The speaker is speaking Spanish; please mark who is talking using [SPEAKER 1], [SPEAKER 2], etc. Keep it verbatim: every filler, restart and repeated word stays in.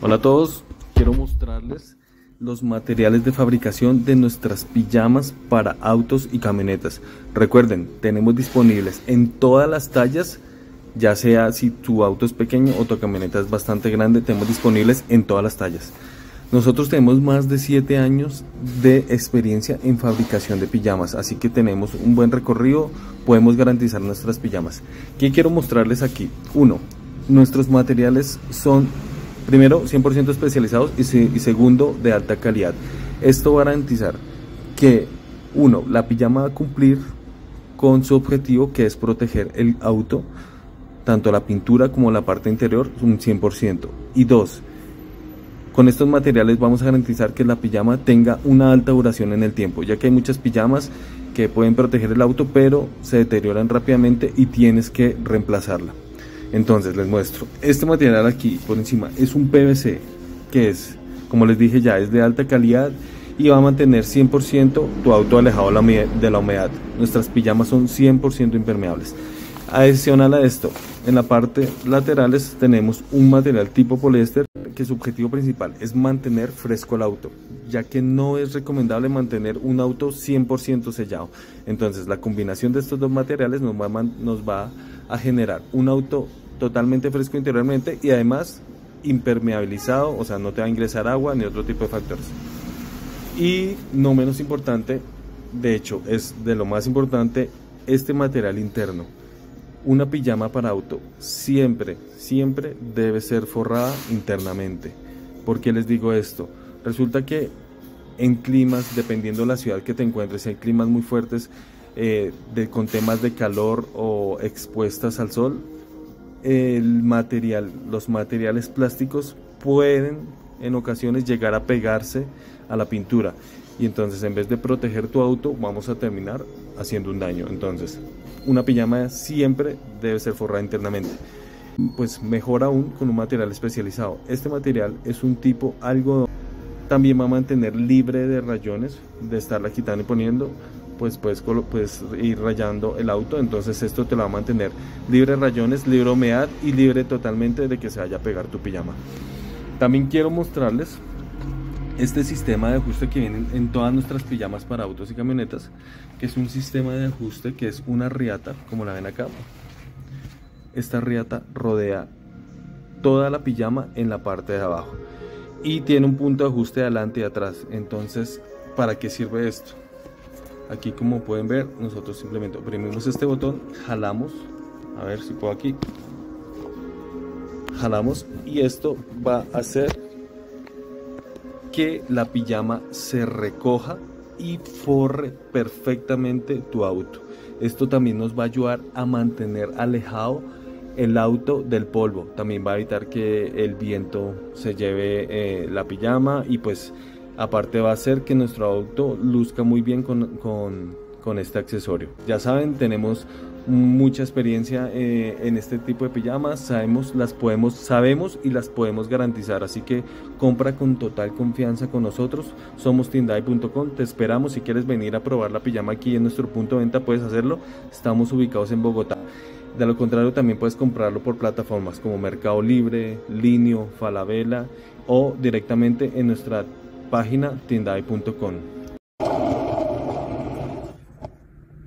[SPEAKER 1] Hola a todos, quiero mostrarles los materiales de fabricación de nuestras pijamas para autos y camionetas. Recuerden, tenemos disponibles en todas las tallas, ya sea si tu auto es pequeño o tu camioneta es bastante grande, tenemos disponibles en todas las tallas. Nosotros tenemos más de siete años de experiencia en fabricación de pijamas, así que tenemos un buen recorrido, podemos garantizar nuestras pijamas. ¿Qué quiero mostrarles aquí? Uno, nuestros materiales son, primero, cien por ciento especializados y, y segundo, de alta calidad. Esto va a garantizar que, uno, la pijama va a cumplir con su objetivo, que es proteger el auto, tanto la pintura como la parte interior, un cien por ciento. Y dos, con estos materiales vamos a garantizar que la pijama tenga una alta duración en el tiempo, ya que hay muchas pijamas que pueden proteger el auto, pero se deterioran rápidamente y tienes que reemplazarla. Entonces les muestro, este material aquí por encima es un P V C, que es, como les dije ya, es de alta calidad y va a mantener cien por ciento tu auto alejado de la humedad. Nuestras pijamas son cien por ciento impermeables. Adicional a esto, en la parte laterales tenemos un material tipo poliéster, que su objetivo principal es mantener fresco el auto, ya que no es recomendable mantener un auto cien por ciento sellado. Entonces la combinación de estos dos materiales nos va, a, nos va a generar un auto totalmente fresco interiormente y además impermeabilizado, o sea, no te va a ingresar agua ni otro tipo de factores. Y no menos importante, de hecho es de lo más importante, este material interno. Una pijama para auto siempre, siempre debe ser forrada internamente. ¿Por qué les digo esto? Resulta que en climas, dependiendo de la ciudad que te encuentres, si hay climas muy fuertes eh, de, con temas de calor o expuestas al sol, el material, los materiales plásticos pueden en ocasiones llegar a pegarse a la pintura. Y entonces, en vez de proteger tu auto, vamos a terminar haciendo un daño. Entonces, una pijama siempre debe ser forrada internamente. Pues mejor aún con un material especializado. Este material es un tipo algodón. También va a mantener libre de rayones, de estarla quitando y poniendo. Pues puedes, puedes ir rayando el auto. Entonces esto te lo va a mantener libre de rayones, libre de humedad y libre totalmente de que se vaya a pegar tu pijama. También quiero mostrarles este sistema de ajuste que viene en todas nuestras pijamas para autos y camionetas, que es un sistema de ajuste que es una riata, como la ven acá. Esta riata rodea toda la pijama en la parte de abajo y tiene un punto de ajuste de adelante y atrás. Entonces, ¿para qué sirve esto? Aquí, como pueden ver, nosotros simplemente oprimimos este botón, jalamos, a ver si puedo aquí, jalamos y esto va a hacer que la pijama se recoja y forre perfectamente tu auto. Esto también nos va a ayudar a mantener alejado el auto del polvo. También va a evitar que el viento se lleve eh, la pijama y pues aparte va a hacer que nuestro auto luzca muy bien con, con, con este accesorio. Ya saben, tenemos mucha experiencia eh, en este tipo de pijamas, sabemos, las podemos, sabemos y las podemos garantizar, así que compra con total confianza con nosotros. Somos Tinday punto com, te esperamos. Si quieres venir a probar la pijama aquí en nuestro punto de venta, puedes hacerlo. Estamos ubicados en Bogotá. De lo contrario, también puedes comprarlo por plataformas como Mercado Libre, Linio, Falabella o directamente en nuestra página Tinday punto com.